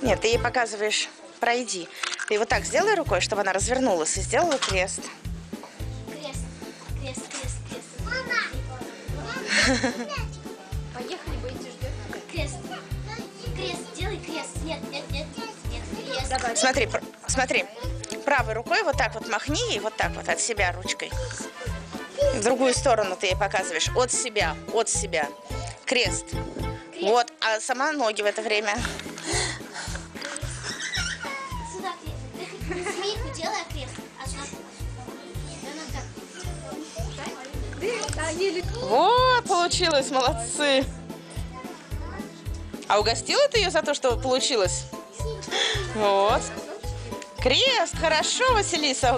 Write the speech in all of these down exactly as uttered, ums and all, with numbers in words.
Нет, ты ей показываешь, пройди. Ты вот так сделай рукой, чтобы она развернулась и сделала крест. Крест, крест, крест, крест. Поехали, будете ждать. Крест. Крест, делай крест. Нет, нет, нет, нет, нет, крест. Давай. Смотри, пр смотри. Правой рукой вот так вот махни и вот так вот от себя ручкой. В другую сторону ты ей показываешь. От себя, от себя. Крест. Крест. Вот, а сама ноги в это время. Сюда крест. Змейку делай крест. А сюда. Вот, получилось, молодцы. А угостила ты ее за то, что получилось? Вот. Крест, хорошо, Василиса.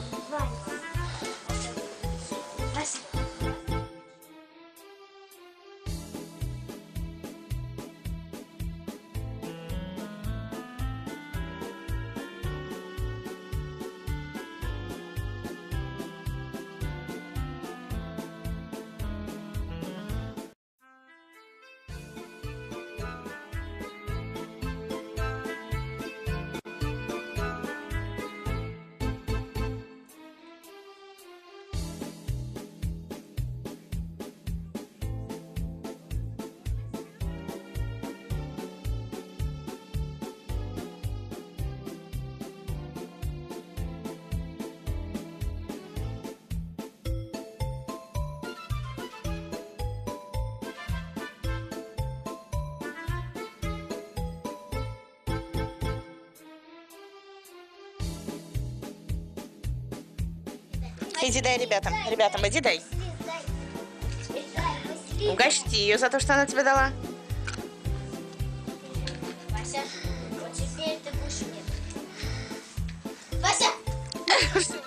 Иди дай ребятам. Ребятам, иди дай. Угости ее за то, что она тебе дала. Вася, вот теперь ты будешь мне. Вася!